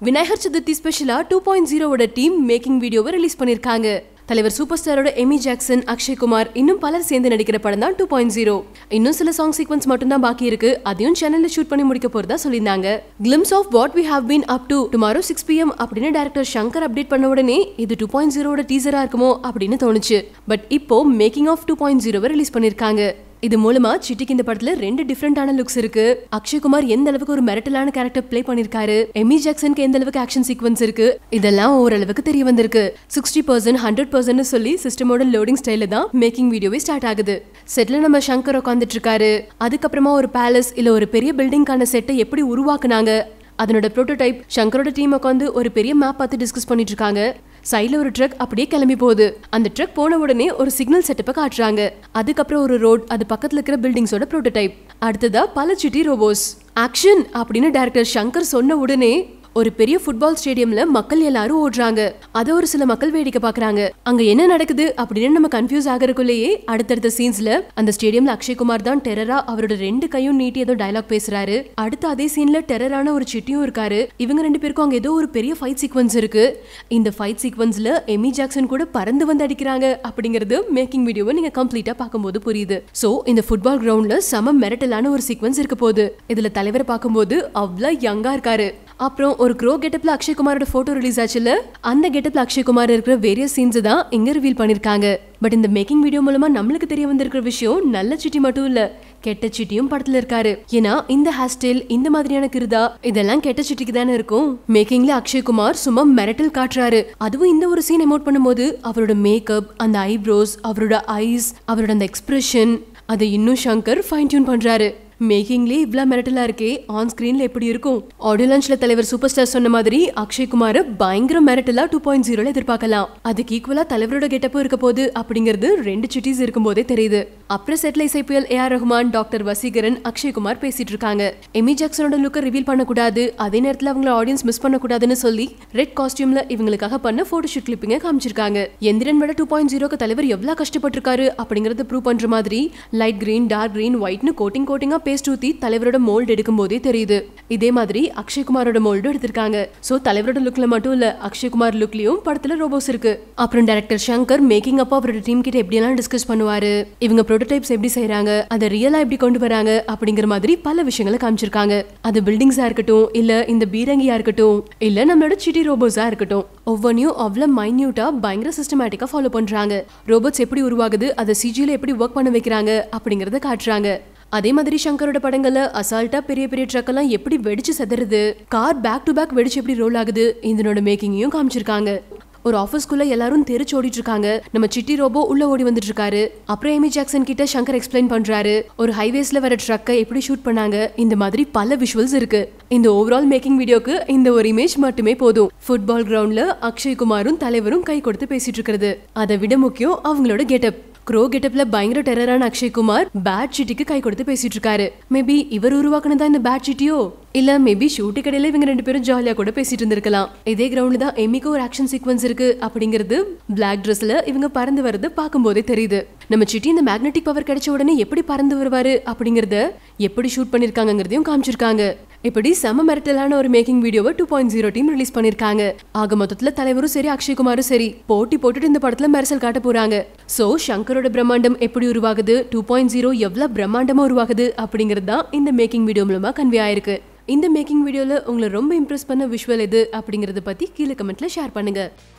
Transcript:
Vinayaka Chathurthi ஸ்பெஷலா 2.0 ஓட team making வீடியோவை ரிலீஸ் பண்ணிருக்காங்க. தலைவர் சூப்பர் ஸ்டாரோட எமி ஜாக்சன், அக்ஷய் குமார் இன்னும் பலர் சேர்ந்து நடிக்கிற படம் தான் 2.0. இன்னும் சில சாங் சீக்வன்ஸ் மட்டும் தான் பாக்கி இருக்கு. அதையும் சேனல்ல ஷூட் பண்ணி முடிக்க போறதா சொல்லிருந்தாங்க. Glimpse of what we have been up to tomorrow 6 PM அப்படின்னு டைரக்டர் ஷங்கர் அப்டேட் பண்ண உடனே இது 2.0 ஓட டீசரா இருக்குமோ அப்படின்னு தோணுச்சு. பட் இப்போ மேக்கிங் ஆஃப் 2.0 ரிலீஸ் பண்ணிருக்காங்க. இது மூலமா சிட்டிக்கு இந்த படத்துல ரெண்டு டிஃபரெண்டான லுக்ஸ் இருக்கு. அக்ஷய் குமார் எந்த அளவுக்கு ஒரு மிரட்டலான கேரக்டர் பிளே பண்ணிருக்காரு, எமி ஜாக்சனுக்கு எந்த அளவுக்கு ஆக்ஷன் சீக்வன்ஸ் இருக்கு, இதெல்லாம் ஓரளவுக்கு தெரிய வந்திருக்கு. 60% 100% சொல்லி சிஸ்டமோட லோடிங் ஸ்டைல தான் மேக்கிங் வீடியோவே ஸ்டார்ட் ஆகுது. செட்ல நம்ம ஷங்கர் உட்காந்துட்டு இருக்காரு. அதுக்கப்புறமா ஒரு பேலஸ் இல்ல ஒரு பெரிய பில்டிங்கான செட்டை எப்படி உருவாக்குனாங்க, அதனோட ப்ரோட்டோடைப் ஷங்கரோட டீம் உட்காந்து ஒரு பெரிய மேப் பார்த்து டிஸ்கஸ் பண்ணிட்டு இருக்காங்க. சைட்ல ஒரு ட்ரக் அப்படியே கிளம்பி போகுது. அந்த ட்ரக் போன உடனே ஒரு சிக்னல் செட்டப்பை காட்டுறாங்க. அதுக்கப்புறம் ஒரு ரோட், அது பக்கத்துல இருக்கிற பில்டிங்ஸோட ப்ரோட்டோடைப். அடுத்ததா பல சிட்டி ரோபோஸ். ஆக்ஷன் அப்படின்னு டைரக்டர் ஷங்கர் சொன்ன உடனே ஒரு பெரிய ஃபுட்பால் ஸ்டேடியம்ல மக்கள் எல்லாரும் ஓடுறாங்க. அத ஒரு சில மக்கள் வேடிக்கை பாக்குறாங்க. அங்க என்ன நடக்குது அப்படின்னு நம்ம கன்ஃபியூஸ் ஆகறதுக்குள்ளேயே அடுத்தடுத்த சீன்ஸ்ல அந்த ஸ்டேடியம்ல அக்ஷய் குமார் தான் டெரரா அவரோட ரெண்டு கையும் நீட்டி ஏதோ டயலாக் பேசுறாரு. அடுத்து அதே சீன்ல டெரரான ஒரு சிட்டியும் இருக்காரு. இவங்க ரெண்டு பேருக்கும் அங்க ஏதோ ஒரு பெரிய ஃபைட் சீக்வன்ஸ் இருக்கு. இந்த ஃபைட் சீக்வன்ஸ்ல எமி ஜாக்சன் கூட பறந்து வந்து அடிக்கிறாங்க அப்படிங்கிறது மேக்கிங் வீடியோவை நீங்க கம்ப்ளீட்டா பார்க்கும்போது புரியுது. சோ இந்த ஃபுட்பால் கிரவுண்ட்ல சம மிரட்டலான ஒரு சீக்வன்ஸ் இருக்க போகுது. இதுல தலைவரை பார்க்கும்போது அவ்வளவு யங்கா இருக்காரு. அப்புறம் ஒரு க்ரோ கெட்டப்ல அக்ஷய் குமாரோட போட்டோ ரிலீஸ் ஆச்சுல, அந்த கெட்டப்ல அக்ஷய் குமார் இருக்கிற வேரியஸ் சீன்ஸ் தான் இங்க ரிவீல் பண்ணிருக்காங்க. பட் இந்த மேக்கிங் வீடியோ மூலமா நம்மளுக்கு தெரிய வந்திருக்கிற விஷயம் நல்ல சிட்டி மட்டும் இல்ல, கெட்ட சிட்டியும் படத்துல இருக்காரு. ஏன்னா இந்த ஹேர் ஸ்டைல், இந்த மாதிரியான கிருதா இதெல்லாம் கெட்ட சிட்டிக்கு தானே இருக்கும். மேக்கிங்ல அக்ஷய் குமார் சும்மா மிரட்டல் காட்டுறாரு. அதுவும் இந்த ஒரு சீன் எமோட் பண்ணும்போது அவரோட மேக்கப், அந்த ஐப்ரோஸ், அவரோட ஐஸ், அவரோட அந்த எக்ஸ்பிரஷன், அதை இன்னும் ஷங்கர் ஃபைன் டியூன் பண்றாரு. மேக்கிங்லயே இவ்வளவு மிரட்டலா இருக்கே, ஆன் ஸ்கிரீன்ல எப்படி இருக்கும்? ஆடியோ லான்ச்ல தலைவர் சூப்பர் ஸ்டார் சொன்ன மாதிரி அக்ஷய் குமார் பயங்கர மிரட்டலா 2.0 எதிர்பார்க்கலாம். அதுக்கு ஈக்குவலா தலைவரோட கெட்டப்பும் இருக்க போது அப்படிங்கிறது ரெண்டு சிட்டிஸ் இருக்கும் போதே தெரியுது. அப்புறம் செட்ல இசை புயல் ஏஆர் ரஹ்மான், டாக்டர் வசீகரன், அக்ஷய் குமார் பேசிட்டு இருக்காங்க. எமி ஜாக்சனோட லுக்கை ரிவீல் பண்ணக்கூடாது, அதே நேரத்துல அவங்கள ஆடியன்ஸ் மிஸ் பண்ணக்கூடாதுன்னு சொல்லி ரெட் காஸ்டியூம்ல இவங்களுக்காக பண்ண போட்டோ ஷூட் கிளிப்பிங்க காமிச்சிருக்காங்க. எந்திரன் விட 2.0க்கு தலைவர் எவ்வளவு கஷ்டப்பட்டிருக்காரு அப்படிங்கறத ப்ரூவ் பண்ற மாதிரி லைட் கிரீன், டார்க் கிரீன், ஒயிட்னு கோட்டிங்கா பேஸ்ட் ஊத்தி தலைவரோட மோல்ட் எடுக்கும் போதே தெரியுது. இதே மாதிரி அக்ஷய் குமாரோட மோல்டும் எடுத்திருக்காங்க. சோ தலைவரோட லுக்ல மட்டும் இல்ல, அக்ஷய் குமார் லுக்லயும் படத்துல ரோபோஸ் இருக்கு. அப்புறம் டைரக்டர் ஷங்கர் மேக்கிங் அப்போ அவரோட டீம் கிட்ட எப்படி எல்லாம் டிஸ்கஸ் பண்ணுவாரு, இவங்க ப்ரோட்டோடைப்ஸ் எப்படி செய்யறாங்க, அதை ரியலா எப்படி கொண்டு வராங்க அப்படிங்கிற மாதிரி பல விஷயங்களை காமிச்சிருக்காங்க. அது பில்டிங்ஸா இருக்கட்டும், இல்ல இந்த பீரங்கியா இருக்கட்டும், இல்ல நம்மளோட சிட்டி ரோபோஸா இருக்கட்டும், ஒவ்வொன்னையும் அவ்வளவு மைன்யூட்டா பயங்கர சிஸ்டமேட்டிக்கா ஃபாலோ பண்றாங்க. ரோபோட்ஸ் எப்படி உருவாகுது, அதை சிஜில எப்படி ஒர்க் பண்ண வைக்கிறாங்க அப்படிங்கறத காட்டுறாங்க. அதே மாதிரி ஷங்கரோட படங்கள்ல அசால்ட்டா பெரிய பெரிய ட்ரக் எல்லாம் எப்படி வெடிச்சு செதறுது, கார் பேக் டு பேக் வெடிச்சு எப்படி ரோல் ஆகுது, இதனோட மேக்கிங்கையும் காமிச்சிருக்காங்க. ஒரு ஆபீஸ்க்குள்ள எல்லாரும் தெரிச்சு ஓடிட்டு இருக்காங்க. நம்ம சிட்டி ரோபோ உள்ள ஓடி வந்துட்டு இருக்காரு. அப்புறம் எமி ஜாக்சன் கிட்ட ஷங்கர் எக்ஸ்பிளைன் பண்றாரு ஒரு ஹைவேஸ்ல வர ட்ரக்கை எப்படி ஷூட் பண்ணாங்க. இந்த மாதிரி பல விஷுவல்ஸ் இருக்கு. இந்த ஓவரால் மேக்கிங் வீடியோக்கு இந்த ஒரு இமேஜ் மட்டுமே போதும். ஃபுட்பால் கிரவுண்ட்ல அக்ஷய் குமாரும் தலைவரும் கை கொடுத்து பேசிட்டு இருக்கிறது. அதை விட முக்கியம் அவங்களோட கெட்டப். க்ரோ கெட்டப்ல பயங்கர டெரரான அக்ஷய் குமார் பேட் சிட்டிக்கு கை கொடுத்து பேசிட்டு இருக்காரு. மேபி இவர் உருவாக்குனதா இந்த பேட் சிட்டியோ, இல்ல மேபி ஷூட்டு கடையில இவங்க ரெண்டு பேரும் ஜாலியா கூட பேசிட்டு இருந்திருக்கலாம். இதே கிரவுண்ட்ல தான் எமிக்கு ஒரு ஆக்ஷன் சீக்வன்ஸ் இருக்கு அப்படிங்கிறது பிளாக் ட்ரெஸ்ல இவங்க பறந்து வரது பார்க்கும் போதே தெரியுது. நம்ம சிட்டி இந்த மேக்னெட்டிக் பவர் கிடைச்ச உடனே எப்படி பறந்து வருவாரு அப்படிங்கறத எப்படி ஷூட் பண்ணிருக்காங்கிறதையும் காமிச்சிருக்காங்க. இப்படி செம மிரட்டலான ஒரு மேக்கிங் வீடியோவை 2.0 டீம் ரிலீஸ் பண்ணிருக்காங்க. ஆக மொத்தத்துல தலைவரும் சரி, அக்ஷய் குமாரும் சரி போட்டி போட்டுட்டு இந்த படத்துல மெர்சல் காட்ட போறாங்க. சோ ஷங்கரோட பிரம்மாண்டம் எப்படி உருவாகுது, 2.0 எவ்வளவு பிரம்மாண்டமா உருவாகுது அப்படிங்கிறது தான் இந்த மேக்கிங் வீடியோ மூலமா கன்வே ஆயிருக்கு. இந்த மேக்கிங் வீடியோல உங்களை ரொம்ப இம்ப்ரெஸ் பண்ண விஷுவல் எது அப்படிங்கறத பத்தி கீழே கமெண்ட்ல ஷேர் பண்ணுங்க.